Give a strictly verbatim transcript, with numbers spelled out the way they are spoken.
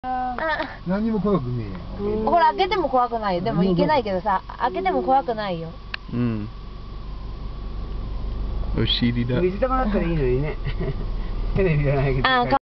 何にも怖くねえよ。 ほら、開けても怖くないよ。でもいけないけどさ、開けても怖くないよ。 うん。お尻だ。 水玉だったらいいのにね。テレビじゃないけど。